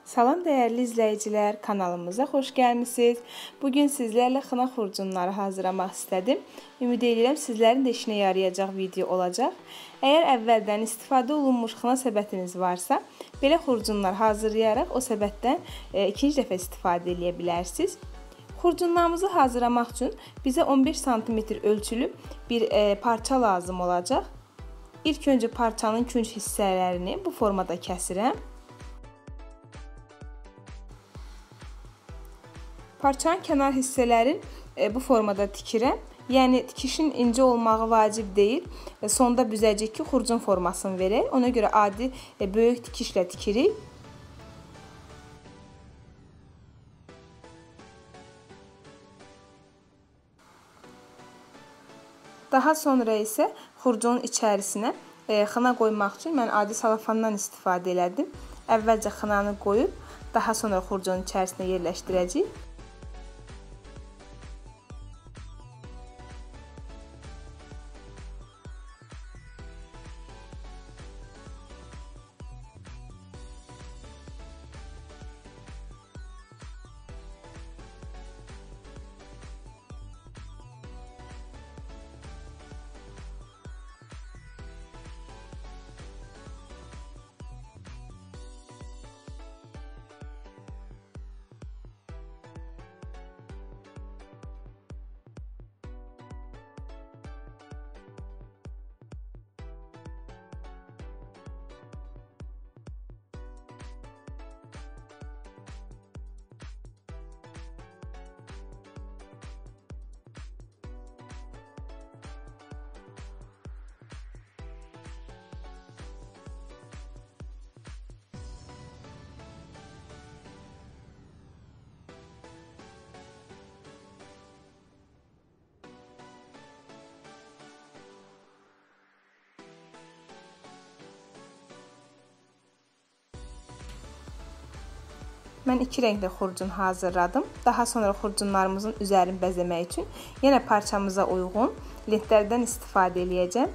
Salam dəyərli izləyicilər, kanalımıza xoş gəlmisiniz. Bugün sizlərlə xına xurcunları hazırlamaq istədim. Ümid edirəm sizlərin də işinə yarayacaq video olacaq. Əgər əvvəldən istifadə olunmuş xına səbətiniz varsa, belə xurcunlar hazırlayaraq o səbətdən ikinci dəfə istifadə edə bilərsiniz. Xurcunlarımızı hazırlamaq üçün bizə 15 sm ölçülü bir parça lazım olacaq. İlk öncə parçanın künc hissələrini bu formada kəsirəm. Parçanın kənar hissələrin bu formada tikirəm. Yəni tikişin incə olmağı vacib deyil. Sonda büzəcək ki, xurcun formasını verək. Ona görə adi böyük tikişlə tikirik. Daha sonra isə xurcunun içərisinə xına qoymaq üçün mən adi salafandan istifadə elədim. Əvvəlcə xınanı qoyub, daha sonra xurcunun içərisinə yerləşdirəcəyik. Mən iki rəngli xurcun hazırladım. Daha sonra xurcunlarımızın üzərini bəzəmək üçün yenə parçamıza uyğun lentlərdən istifadə edəcəm.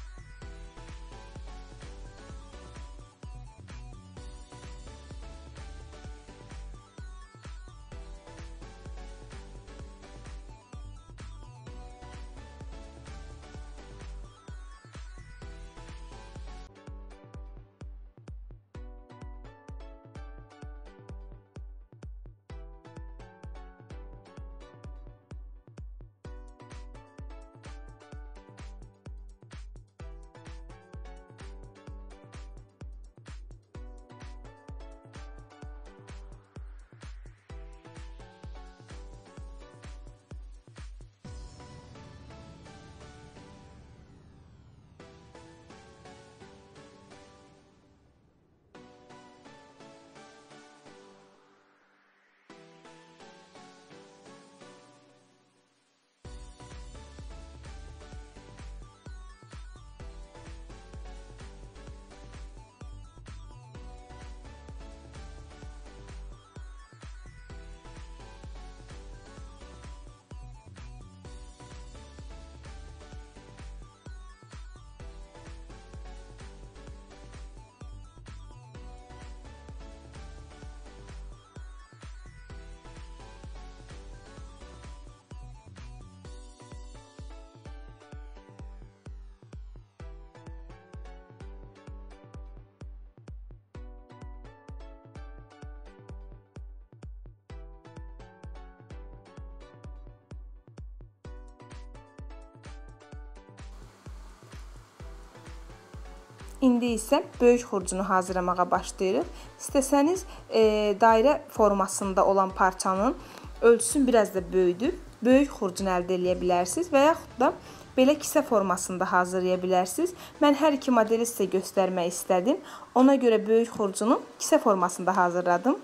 İndi isə böyük xurcunu hazırlamağa başlayırıq. İstəsəniz dairə formasında olan parçanın ölçüsünü biraz da böyüdüb böyük xurcun əldə edə bilərsiniz və yaxud da belə kisə formasında hazırlaya bilərsiniz. Mən hər iki modeli sizə göstərmək istədim. Ona görə böyük xurcunu kisə formasında hazırladım.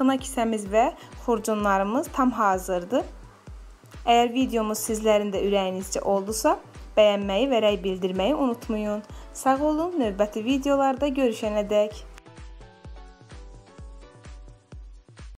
xına kisəmiz və xurcunlarımız tam hazırdır. Əgər videomuz sizlərin də ürəyinizcə oldusa, bəyənməyi və rəy bildirməyi unutmayın. Sağ olun, növbəti videolarda görüşənədək.